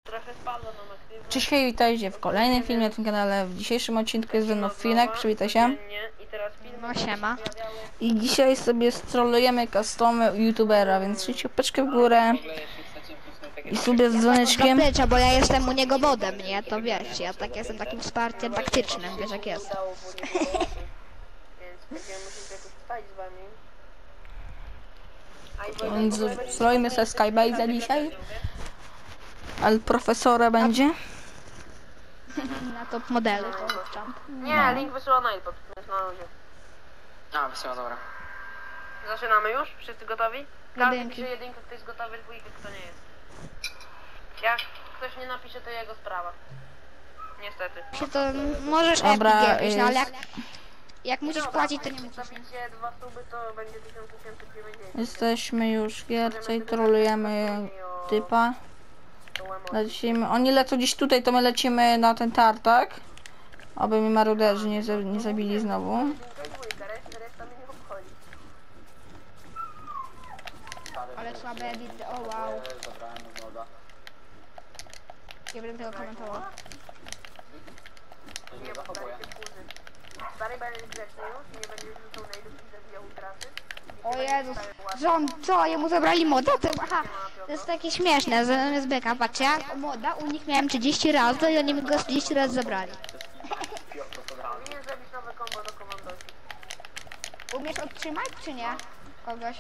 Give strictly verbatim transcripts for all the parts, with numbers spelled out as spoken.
Trochę spadło nam aktywność. Cześć, hej, witajcie w kolejnym filmie na tym kanale. W dzisiejszym odcinku jest ze mną Finek, przywitaj się. I teraz filmy No siema. I dzisiaj sobie strollujemy customy youtubera, więc trzymajcie łapeczkę w górę i sobie z dzwoneczkiem. Zaplecza, bo ja jestem u niego wodem, nie? To wiesz, ja tak jestem takim wsparciem taktycznym, wiesz jak jest. Więc będziemy musieć jakoś wstać z wami. Więc strollujmy sobie Skybase'a dzisiaj. Ale profesora będzie. Na top modelu to włączam. Nie, link wysyła na iPod, jest na luzie. A, wysyła, dobra. Zaczynamy już? Wszyscy gotowi? Każdy Jedynki. pisze jedynkę, kto jest gotowy, dwójkę, kto nie jest. Jak ktoś nie napisze, to jego sprawa. Niestety. Się to możesz Dobra, Epic jakieś, no ale jak, jest- jak musisz płacić, to nie musisz. Zabicie dwa suby, to będzie tysiąc osiemset dziewięćdziesiąt. Jesteśmy już w gierce i trolujemy typa. To emocji. Lecimy. Oni lecą gdzieś tutaj, to my lecimy na ten tartak. Aby mi maruderzy nie, za- nie zabili znowu. Jedynka i dwójka, reszta, reszta mnie nie obchodzi. Ale słabe edity, o wow. Zabrałem z moda. Nie będę tego komentował. Nie, bo stary się wkurzy. Stary będzie grzeczny już, nie będzie rzucał najdów i zabijał utraty. O Jezus, że on, co, jemu zabrali moda? To, aha, to jest takie śmieszne, z, z beka, patrzcie, ja moda, u nich miałem trzydzieści razy i oni mi go trzydzieści razy zabrali. Powinien zrobić nowe combo do komandosi. Umiesz odtrzymać, czy nie? Kogoś?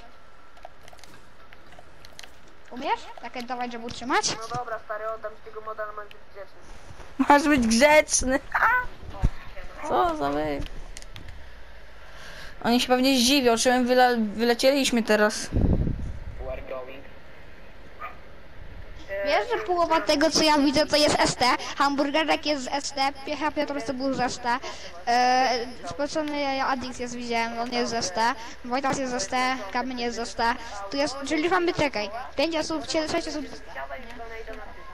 Umiesz? Takie dawać, żeby utrzymać? No dobra, stary, oddam ci tego moda, ale masz być grzeczny. Masz być grzeczny. O, siema. Co za wy? Oni się pewnie zdziwią, czy my wyle wylecieliśmy teraz. Where going? Wiesz, że połowa tego, co ja widzę, to jest S T. Hamburgerek jest z S T, Piecha Piotr to był z S T. Eee, Spocony Adix jest, widziałem, on jest z S T. Wojtas jest z S T, Kamień jest z S T. Tu jest, czyli już mamy, czekaj, pięć osób, sześć osób. Siadaj już do najda na tył.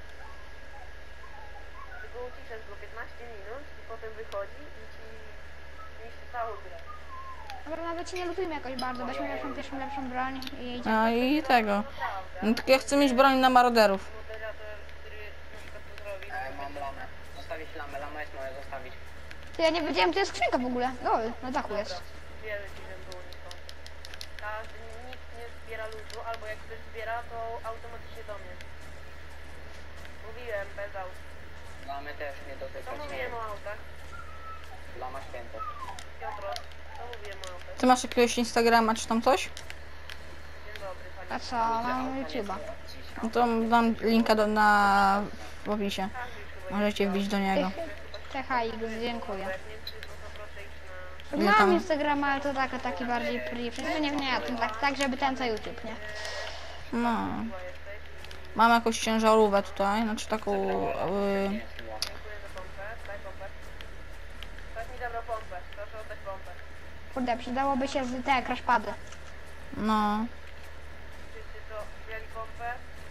Tylko uciszesz go piętnaście minut i potem wychodzi i ci niszczy całą grę. Dobra, nawet się nie lutujmy jakoś bardzo, weźmy lepszą, pierwszą, lepszą broń i idziemy. No i tego. No tylko ja chcę mieć broń na maroderów. Moderator, który na przykład to zrobi. E, mam lamę. Zostawić lamę, lama jest moja, zostawić. Ty, ja nie wiedziałem, to jest skrzynka w ogóle. Lol, na dachu jest. Wiele ci było nie są. Każdy, nikt nie zbiera luzu, albo jak ktoś zbiera, to automatycznie do mnie. Mówiłem, bez aut. Lamy też nie Co dotykać. mówiłem o autach? Lama święta. Piotro, co mówiłem o autach? Ty masz jakiegoś Instagrama czy tam coś? Dzień dobry, pani. A co, mam YouTube'a. No to dam linka do, na w opisie. Możecie wbić do niego. Czekaj, dziękuję. Nie krzyczą, to proszę iść na... Ile Mam tam? Instagrama, ale to tak, taki bardziej pri, przecież nie, nie, to tak, tak, żeby ten co YouTube, nie? No. Chyba jesteś. Mam jakąś ciężarówkę tutaj, znaczy taką... Yy, Dziękuję za pompę. Daj pompę. Ktoś mi zabrał pompę. Proszę oddać pompę. Kurde, przydałoby się z te crashpady. no. Wszyscy co wzięli pompę?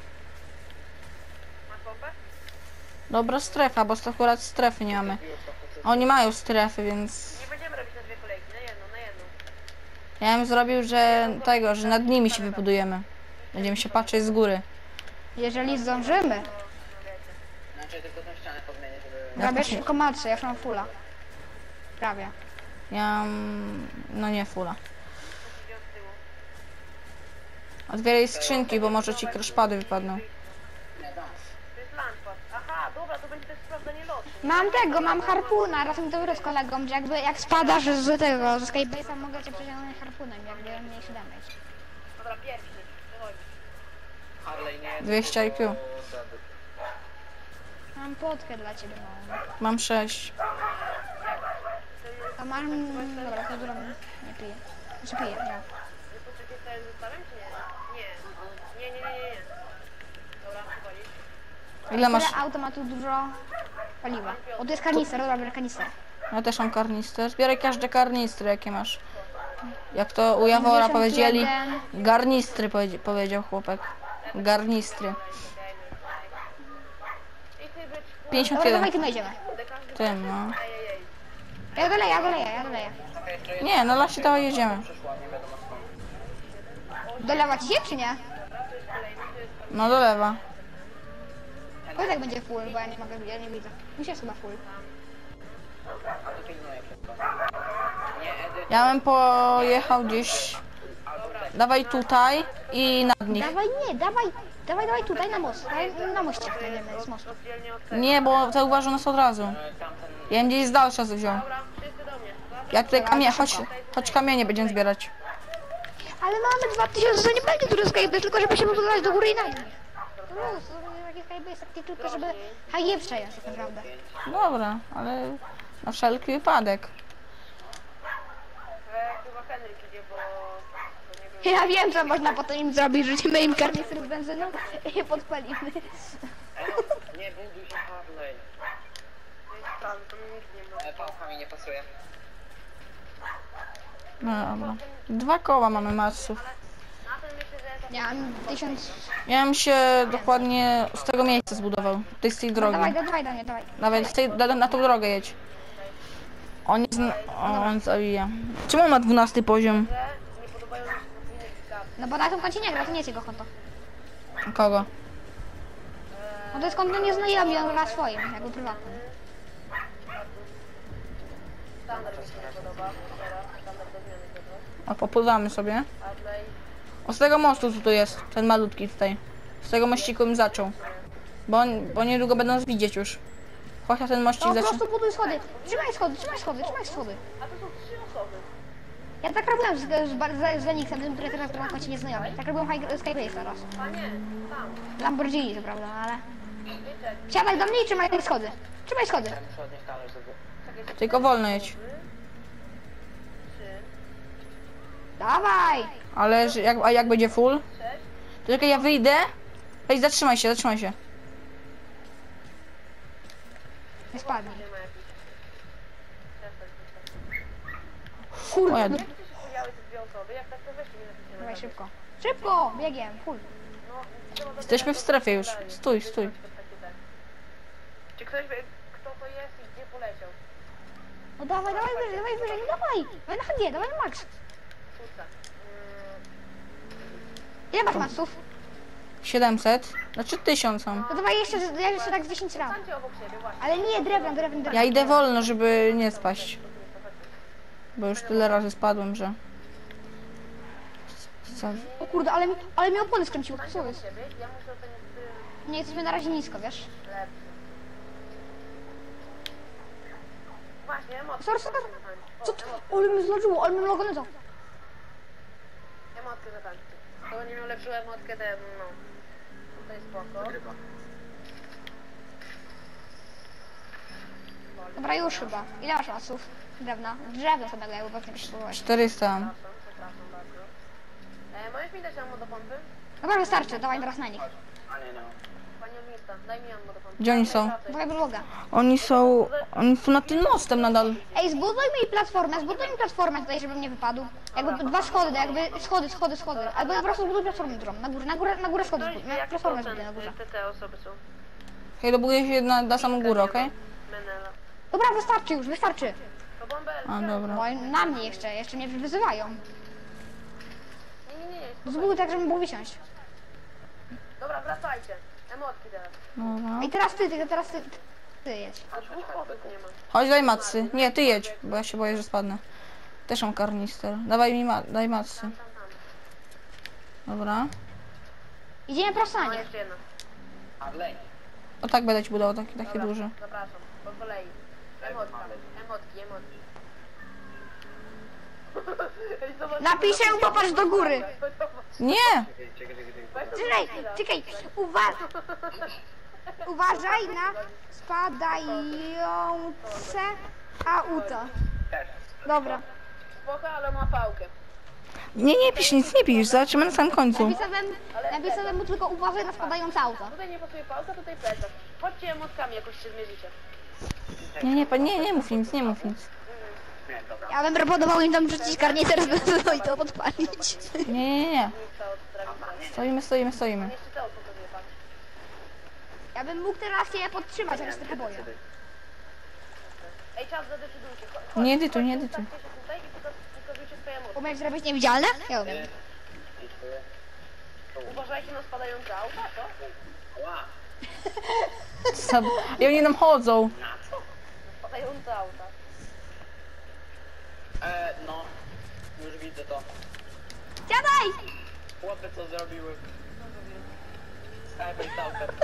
Masz pompę? Dobra strefa, bo to akurat strefy nie mamy. Oni mają strefy, więc... Nie będziemy robić na dwie kolejki, na jedną, na jedną. Ja bym zrobił, że tego, że nad nimi się wybudujemy. Będziemy się patrzeć z góry. Jeżeli zdążymy. To, no wiecie. Znaczy tylko tą ścianę podmienię, żeby... Robię szybko matrzę, ja już mam fulla. Prawie. Ja mam... no nie fula. Musi wziąć z tyłu. Otwieraj skrzynki, bo może ci crashpady wypadną. Nie dam. To jest lunchpad. Aha, dobra, to będzie też sprawdzanie lotu. Mam tego, mam harpuna, raz mi to wyrósł z kolegą, że jakby jak spadasz z tego, ze Skybase'a mogę cię przeciągnąć harpunem, jakby mniejszy damage. Dobra, pierwszy. Wychodzi. Harley nie... dwieście I Q. Mam potkę dla ciebie małą. Mam sześć. A masz... Dobra, to zrobię. Nie piję. Znaczy piję, ja. Wy poczekaj całym zestawem, czy nie? Nie. Nie, nie, nie, nie, nie. Dobra, wychodzisz. Ile masz? Które auto ma tu dużo paliwa? O, tu jest kanister, dobra, biorę kanister. Ja też mam karnister. Zbieraj każde karnistry, jakie masz. Jak to u Jawora powiedzieli, garnistry powiedzi powiedział chłopak. Garnistry. I ty być pięćdziesiąt Dobra, jeden. dawaj, ty idziemy. kurde, każdy Tym, no. Ej, ej, ej. Ja doleję, ja doleję, ja doleję. Nie, na lasie to jedziemy. Przyszła, nie wiadomo skąd. Dolewać się, czy nie? No do lewa. Powiedz jak będzie full, bo ja nie mogę, ja nie widzę. Mi się jest chyba full. A to pilnuję wszystko. Nie, Edy, Ja bym pojechał gdzieś... Dawaj tutaj i nad nich. Dawaj, nie, dawaj, dawaj, dawaj tutaj na most. Dawaj, na moście, nie z mostu. Rozdzielnie od tego. Nie, bo zauważył nas od razu. e, tamten... Ja bym gdzieś z dalsza wziął. Dobra, wszyscy do mnie. Ja tutaj kamienie, chodź, chodź kamienie będziemy zbierać. Ale mamy dwa tysiące, to nie będzie duży Skype, tylko żeby się budować do góry i na nich. To luz, to taki Skype jest taki tylko, żeby H G przejąć tak naprawdę. Dobra, ale na wszelki wypadek. E, chyba Henryk idzie, bo... bo nie było. Ja wiem, co można potem im zrobić, rzucimy im karnister z benzyną i je podpalimy. Ej, no, nie buduj się Harley. To jest plan, to mi nikt nie ma. E, pałka mi nie pasuje. No dobra. Dwa koła mamy matsów. Na ten myślę, że jest... Ja mam tysiąc... Ja bym się dokładnie z tego miejsca zbudował. Tej z tej No, drogi. dawaj, dawaj do mnie, dawaj. Nawet z tej, na, na tą drogę jedź. On jest... O, on zabija. Czemu on ma dwunasty poziom? Że nie podobają mi się podwójne klikaty. No bo na tym koncie nie gra, to nie jest jego konto. Kogo? No to jest konto nieznajomy, on gra na swoim, jakby prywatnym. Standard mi się nie podoba. Teraz standard do zmiany tego. A popływamy sobie. Harley. O, z tego mostu co tu jest, ten malutki tutaj. Z tego mościku bym zaczął. Bo, on, bo niedługo będą nas widzieć już. Chodź na ten To mościk po zacznie. prostu buduj schody. Trzymaj schody, trzymaj schody, trzymaj schody. A to są trzy osoby. Ja tak robiłem z, z, z, z Lenixem, tym, który teraz gra na koncie nieznajomy. Tak robiłem High- Skype Race teraz. A nie, tam. Lamborghini, to prawda, ale... Wiecie, Siadaj do mnie i trzymaj schody. Trzymaj schody. Ja muszę odnieść talerz, żeby... czekaj, Tylko wolno jedź. trzy. Dawaj! Ale że jak, a jak będzie full? Sześć. To tylko ja wyjdę. Ej, zatrzymaj się, zatrzymaj się. Nie spadnij. Nie ma jakichś. Przestań, przestań. O, Kurde. ja, Jak tu się pojały te dwie osoby? Jak tak to weźcie mi napiszcie na Dawaj tablet. szybko. Szybko! Biegiem, full. No, trzeba to Jesteśmy teraz w strefie już. dalej. Stój, stój. Wyjdź pod takie te. Czy ktoś wie, kto to jest i gdzie poleciał? No dawaj, dawaj wyżej, dawaj wyżej, no dawaj! Dawaj na H G, dawaj na max. Szósta. Mm, Ile masz maxów? siedemset. Znaczy tysiąc mam. No dawaj jeszcze, ja jeszcze tak z dziesięć ram. stańcie obok siebie, właśnie. Ale nie, drewno, drewno, drewno. Ja idę wolno, żeby nie spaść. Bo już tyle razy spadłem, że... Co? O kurde, ale mi, ale mi opony skręciło, Stańcie co obok jest? siebie, ja muszę ocenić y, Nie, jesteśmy na razie nisko, wiesz? lepszy. Właśnie, emotki. Sorry, sorry. O, Co to? emotki. Ale mi zlożyło, ale mi logonezał. Emotkę zatańczcie. To będzie miał lepszą emotkę, ten, no. Tutaj spoko. Ryba. Dobra, już chyba. Ile masz masów? Drewna. Drewno samego, jakby pewnie muszę spróbować. czterysta mam. Przepraszam, przepraszam bardzo. E, możesz mi dać ammo do pompy? Dobra, wystarczy, dawaj teraz na nich. A nie, no. Pani Ognista, daj mi ammo do pompy. Gdzie oni są? Dawaj podłoga. Oni są... Oni są nad tym mostem nadal. Ej, zbuduj mi platformę, zbuduj mi platformę tutaj, żebym nie wypadł. Jakby dwa schody, jakby schody, schody, schody. Albo po prostu zbuduj platformę którą, na górę, na górę, na górę schody Ktoś zbuduj. wie, Na jaki platformę procent zbuduj na górze. te, te osoby są? Hej, dobuduję się na, na samą górę, okej? Menela. Dobra, wystarczy już, wystarczy. To bombę. A, dobra. Bo na mnie jeszcze, jeszcze mnie wyzywają. Nie, nie, nie, nie. Zbuduj tak, żebym mógł wysiąść. Dobra, wracajcie. Emotki teraz. Dobra. Ej, teraz ty, ty teraz ty, ty, ty jedź. A dwóch osób nie ma. Chodź, daj matsy. Nie, ty jedź, bo ja się boję, że spadnę. Też mam karnister. Dawaj mi ma daj matsy. Tam, tam. Dobra. Idziemy prosto na No, nich. jeszcze jedna. Harley. O tak będę ci budował, taki, taki Dobra, duży. zapraszam. Po kolei. Emotka. Emotki, emotki. Ej, zobacz, Napiszę, popatrz do góry. Nie! Czekaj, czekaj, czekaj. Weź to Czekaj, teraz. czekaj, uwa uważaj na spadające auto. Też. Dobra. Spoko, ale ma pałkę. Nie, nie pisz, nic nie pisz, zobaczymy na samym końcu. Napisałem, napisałem mu tylko uważaj na spadające auto. Tutaj nie pasuje pałka, tutaj plecak. Chodźcie emotkami, jakoś się zmierzycie. Nie, nie, pa- nie, nie mów nic, nie mów nic. Nie, dobra. Ja bym proponował im tam rzucić karnister z benzyną i to podpalić. Nie, nie, nie. Miejsca od drewna. Stoimy, stoimy, stoimy. Jeszcze to pokazuję, patrz. Ja bym mógł teraz je podtrzymać, ale się trochę boję. Ej, czas, zadecydujcie. Chodź, chodź, Nie edytuj, nie chodźcie, edytuj. ustawcie się tutaj i poka- pokażujcie swoje emocje. Umiesz zrobić niewidzialne? Ja umiem. Dziękuję. Uważajcie na spadające auta, co? Ła. Sab- I oni nam chodzą. Na co? Spadające auta. E, no. Już widzę to. Siadaj! Chłopy co zrobiły? Skybase autem.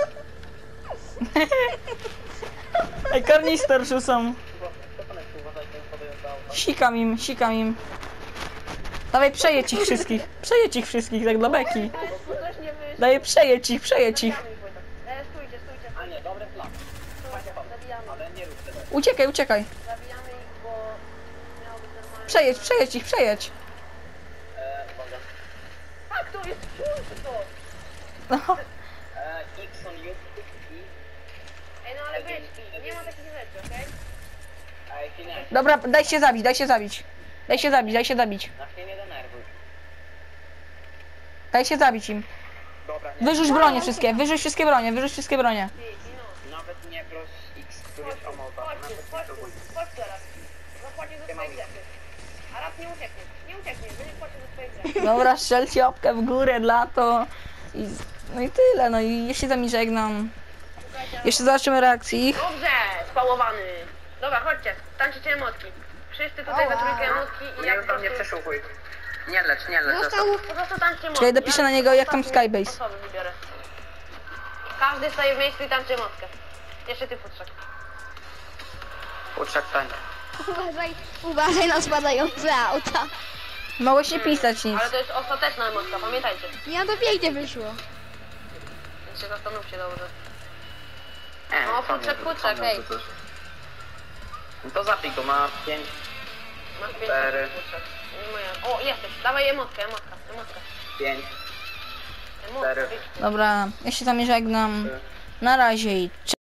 Ej, karnister rzucam. Co pan jest uważać, ten podający auto? Sikam im, sikam im. Dawaj, przejedź ich wszystkich. Przejedź ich wszystkich, tak dla beki. To jest skutecznie wyjść. Daję przejedź ich, przejedź ich. E, stójcie, stójcie, A nie, dobry plan. stójcie. Zabijamy. Ale nie rób tego. Uciekaj, uciekaj. Zabijamy ich, bo miało być normalnie. Przejedź, przejedź ich, przejedź. E, uwaga. Tak, to jest czulcy to! No. E, X on you i... Ej, no ale byczki, nie ma takich rzeczy, okej? Ej, finesse. Dobra, daj się zabić, daj się zabić. Daj się zabić, daj się zabić. Na mnie nie denerwuj. Daj się zabić im. Dobra, nie. Wyrzuć bronie wszystkie, wyrzuć wszystkie bronie, wyrzuć wszystkie bronie. Ty, no. Nawet nie proś X, który jest omowa. Chodź, Nawet chodź, nie próbuj. chodź teraz. Zapłacisz za swoje grzechy. A raz nie uciekniesz, nie uciekniesz, że nie płacisz za swoje grzechy. Dobra, strzelcie łapkę w górę dla to. I, no i tyle, no i jeszcze za mi żegnam. Jeszcze zobaczymy reakcji ich. Dobrze, spałowany. Dobra, chodźcie, tańczycie emotki. Wszyscy tutaj we trójkę emotki i jak Nie, tam nie prostu- przeszukuj. Nie lecz, nie lecz. Został... Po prostu tańczcie emotki. Czekaj, dopiszę na niego, jak tam ostatnie Skybase. Osoby wybiorę. Każdy staje w miejscu i tańczy emotkę. Jeszcze ty, futrzak. Uczek tań. Uważaj, uważaj na spadające auta. Mogłeś nie pisać nic. Ale to jest ostateczna emotka, pamiętajcie. Nie, to pięknie wyszło. Więc się zastanówcie dobrze. E, No, to futrzak, nie, futrzak, to ej. to coś. No to zapij go, ma pięć. Masz pięć Cztery. sekund, futrzak. Nie moja. O, jesteś. Dawaj emotkę, emotka, emotka. pięć. Emotka, Cztery. wyjdź. Dobra, ja się z wami żegnam. trzy. Na razie i cześć.